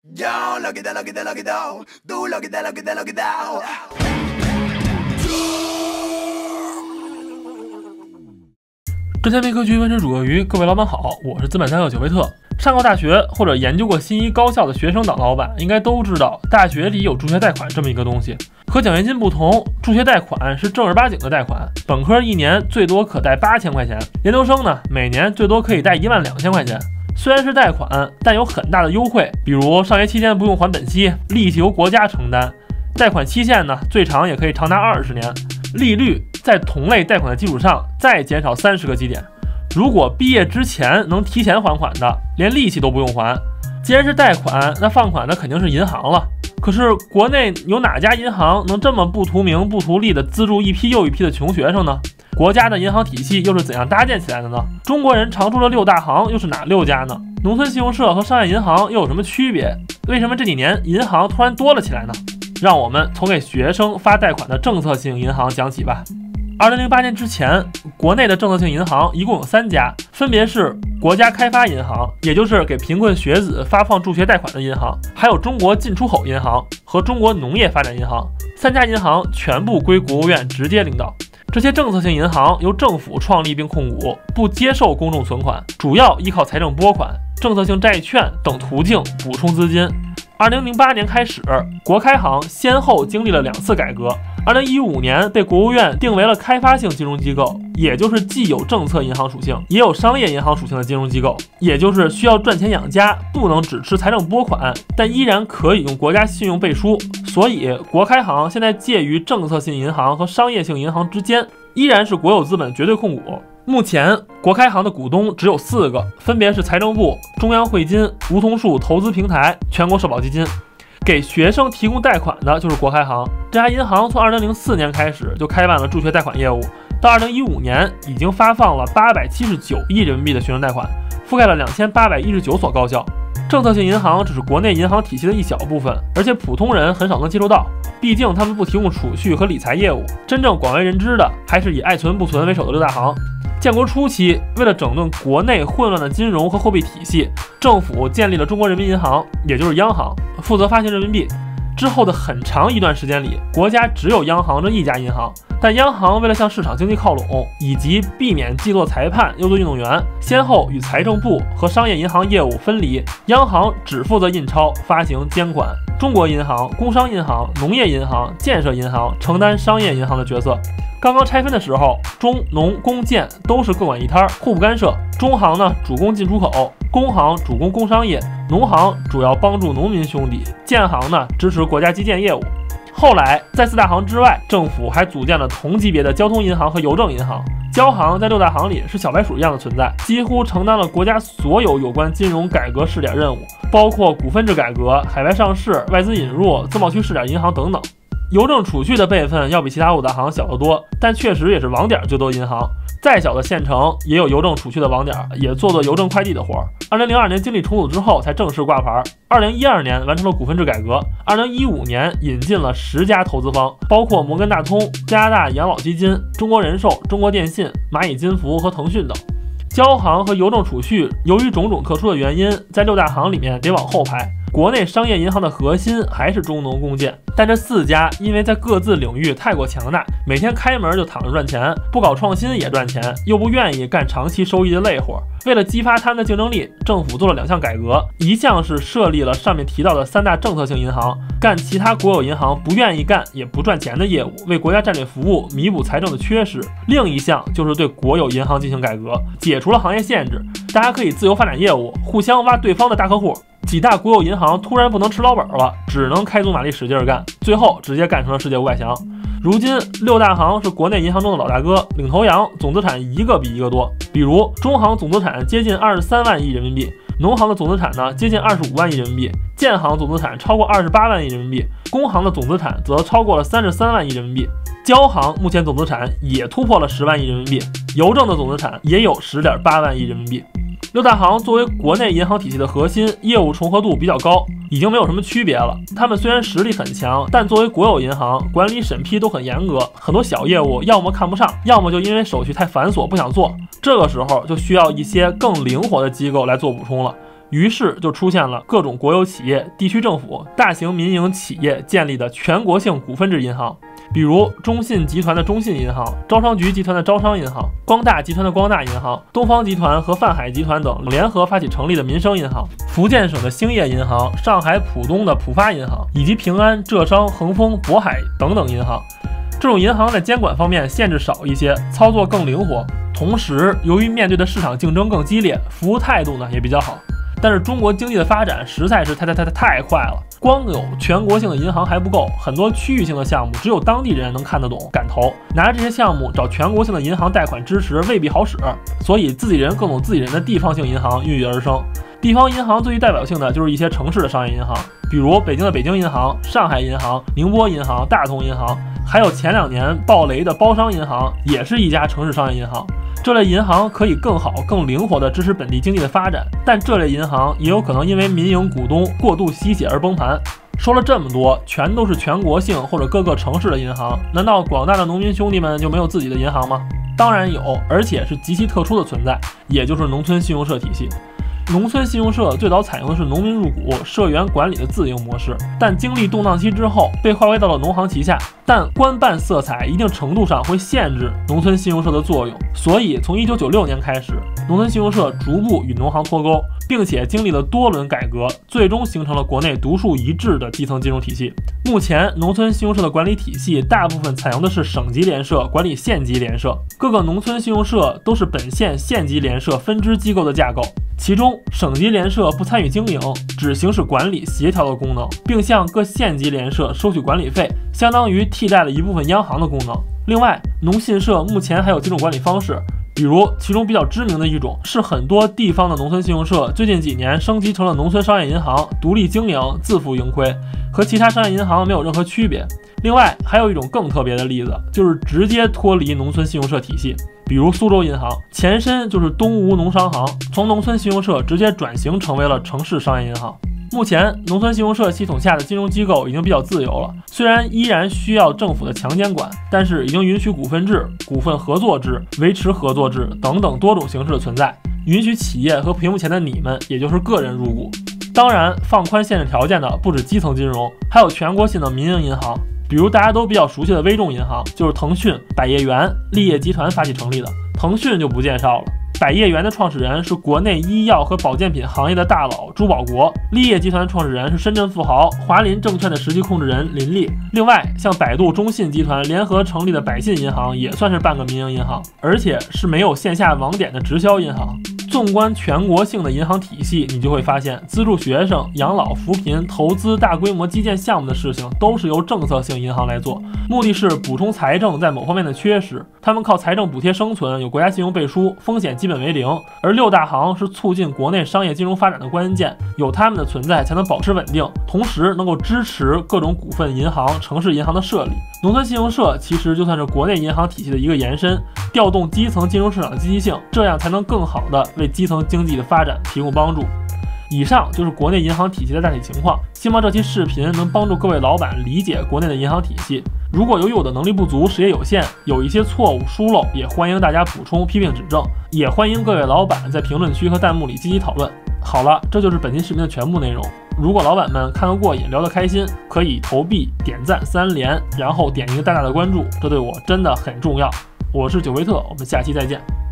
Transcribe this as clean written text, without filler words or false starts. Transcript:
之前微科局文史主客鱼，各位老板好，我是资本三六九维特。上过大学或者研究过新一高校的学生党老板应该都知道，大学里有助学贷款这么一个东西。和奖学金不同，助学贷款是正儿八经的贷款，本科一年最多可贷8000块钱，研究生呢每年最多可以贷12000块钱。虽然是贷款，但有很大的优惠，比如上学期间不用还本息，利息由国家承担，贷款期限呢最长也可以长达20年，利率在同类贷款的基础上再减少30个基点。如果毕业之前能提前还款的，连利息都不用还。既然是贷款，那放款的肯定是银行了。可是国内有哪家银行能这么不图名不图利的资助一批又一批的穷学生呢？国家的银行体系又是怎样搭建起来的呢？中国人常住的6大行又是哪6家呢？农村信用社和商业银行又有什么区别？为什么这几年银行突然多了起来呢？让我们从给学生发贷款的政策性银行讲起吧。2008年之前，国内的政策性银行一共有3家，分别是国家开发银行，也就是给贫困学子发放助学贷款的银行，还有中国进出口银行和中国农业发展银行。3家银行全部归国务院直接领导。这些政策性银行由政府创立并控股，不接受公众存款，主要依靠财政拨款、政策性债券等途径补充资金。2008年开始，国开行先后经历了2次改革。2015年被国务院定为了开发性金融机构，也就是既有政策银行属性，也有商业银行属性的金融机构，也就是需要赚钱养家，不能只吃财政拨款，但依然可以用国家信用背书。所以国开行现在介于政策性银行和商业性银行之间，依然是国有资本绝对控股。目前国开行的股东只有4个，分别是财政部、中央汇金、梧桐树投资平台、全国社保基金。给学生提供贷款的就是国开行。这家银行从2004年开始就开办了助学贷款业务，到2015年已经发放了879亿人民币的学生贷款，覆盖了2819所高校。政策性银行只是国内银行体系的一小部分，而且普通人很少能接触到，毕竟他们不提供储蓄和理财业务。真正广为人知的还是以爱存不存为首的6大行。建国初期，为了整顿国内混乱的金融和货币体系，政府建立了中国人民银行，也就是央行，负责发行人民币。之后的很长一段时间里，国家只有央行这一家银行，但央行为了向市场经济靠拢，以及避免既做裁判又做运动员，先后与财政部和商业银行业务分离，央行只负责印钞、发行、监管。中国银行、工商银行、农业银行、建设银行承担商业银行的角色。刚刚拆分的时候，中农工建都是各管一摊，互不干涉。中行呢主攻进出口，工行主攻工商业，农行主要帮助农民兄弟，建行呢支持国家基建业务。后来在4大行之外，政府还组建了同级别的交通银行和邮政银行。交行在6大行里是小白鼠一样的存在，几乎承担了国家所有有关金融改革试点任务，包括股份制改革、海外上市、外资引入、自贸区试点银行等等。邮政储蓄的辈分要比其他5大行小得多，但确实也是网点最多的银行。再小的县城也有邮政储蓄的网点，也做邮政快递的活。2002年经历重组之后才正式挂牌，2012年完成了股份制改革，2015年引进了10家投资方，包括摩根大通、加拿大养老基金、中国人寿、中国电信、蚂蚁金服和腾讯等。交行和邮政储蓄由于种种特殊的原因，在6大行里面得往后排。国内商业银行的核心还是中农工建，但这4家因为在各自领域太过强大，每天开门就躺着赚钱，不搞创新也赚钱，又不愿意干长期收益的累活。为了激发他们的竞争力，政府做了2项改革，一项是设立了上面提到的3大政策性银行，干其他国有银行不愿意干也不赚钱的业务，为国家战略服务，弥补财政的缺失。另一项就是对国有银行进行改革，解除了行业限制，大家可以自由发展业务，互相挖对方的大客户。几大国有银行突然不能吃老本了，只能开足马力使劲干，最后直接干成了世界500强。如今6大行是国内银行中的老大哥，领头羊，总资产一个比一个多。比如中行总资产接近23万亿人民币，农行的总资产呢接近25万亿人民币，建行总资产超过28万亿人民币，工行的总资产则超过了33万亿人民币。交行目前总资产也突破了10万亿人民币，邮政的总资产也有10.8万亿人民币。6大行作为国内银行体系的核心，业务重合度比较高，已经没有什么区别了。他们虽然实力很强，但作为国有银行，管理审批都很严格，很多小业务要么看不上，要么就因为手续太繁琐不想做。这个时候就需要一些更灵活的机构来做补充了。 于是就出现了各种国有企业、地区政府、大型民营企业建立的全国性股份制银行，比如中信集团的中信银行、招商局集团的招商银行、光大集团的光大银行、东方集团和泛海集团等联合发起成立的民生银行，福建省的兴业银行、上海浦东的浦发银行，以及平安、浙商、恒丰、渤海等等银行。这种银行在监管方面限制少一些，操作更灵活，同时由于面对的市场竞争更激烈，服务态度呢也比较好。但是中国经济的发展实在是太快了，光有全国性的银行还不够，很多区域性的项目只有当地人能看得懂、敢投，拿着这些项目找全国性的银行贷款支持未必好使，所以自己人更懂自己人的地方性银行孕育而生。地方银行最具代表性的就是一些城市的商业银行，比如北京的北京银行、上海银行、宁波银行、大同银行，还有前2年爆雷的包商银行，也是一家城市商业银行。这类银行可以更好、更灵活地支持本地经济的发展，但这类银行也有可能因为民营股东过度吸血而崩盘。说了这么多，全都是全国性或者各个城市的银行，难道广大的农民兄弟们就没有自己的银行吗？当然有，而且是极其特殊的存在，也就是农村信用社体系。农村信用社最早采用的是农民入股、社员管理的自营模式，但经历动荡期之后被划归到了农行旗下。但官办色彩一定程度上会限制农村信用社的作用，所以从1996年开始，农村信用社逐步与农行脱钩，并且经历了多轮改革，最终形成了国内独树一帜的基层金融体系。目前，农村信用社的管理体系大部分采用的是省级联社管理县级联社，各个农村信用社都是本县县级联社分支机构的架构。其中，省级联社不参与经营，只行使管理协调的功能，并向各县级联社收取管理费，相当于替代了一部分央行的功能。另外，农信社目前还有几种管理方式，比如其中比较知名的一种是很多地方的农村信用社最近几年升级成了农村商业银行，独立经营，自负盈亏，和其他商业银行没有任何区别。另外，还有一种更特别的例子，就是直接脱离农村信用社体系。比如苏州银行，前身就是东吴农商行，从农村信用社直接转型成为了城市商业银行。目前，农村信用社系统下的金融机构已经比较自由了，虽然依然需要政府的强监管，但是已经允许股份制、股份合作制、维持合作制等等多种形式的存在，允许企业和屏幕前的你们，也就是个人入股。当然，放宽限制条件的不止基层金融，还有全国性的民营银行。比如大家都比较熟悉的微众银行，就是腾讯、百业园、立业集团发起成立的。腾讯就不介绍了，百业园的创始人是国内医药和保健品行业的大佬朱宝国，立业集团创始人是深圳富豪华林证券的实际控制人林立。另外，像百度、中信集团联合成立的百信银行也算是半个民营银行，而且是没有线下网点的直销银行。纵观全国性的银行体系，你就会发现，资助学生、养老、扶贫、投资大规模基建项目的事情，都是由政策性银行来做，目的是补充财政在某方面的缺失。他们靠财政补贴生存，有国家信用背书，风险基本为零。而六大行是促进国内商业金融发展的关键，有他们的存在，才能保持稳定，同时能够支持各种股份银行、城市银行的设立。农村信用社其实就算是国内银行体系的一个延伸，调动基层金融市场的积极性，这样才能更好的为基层经济的发展提供帮助。以上就是国内银行体系的大体情况，希望这期视频能帮助各位老板理解国内的银行体系。如果由于我的能力不足，视野有限，有一些错误疏漏，也欢迎大家补充批评指正，也欢迎各位老板在评论区和弹幕里积极讨论。好了，这就是本期视频的全部内容。如果老板们看得过瘾，聊得开心，可以投币、点赞3连，然后点一个大大的关注，这对我真的很重要。我是九维特，我们下期再见。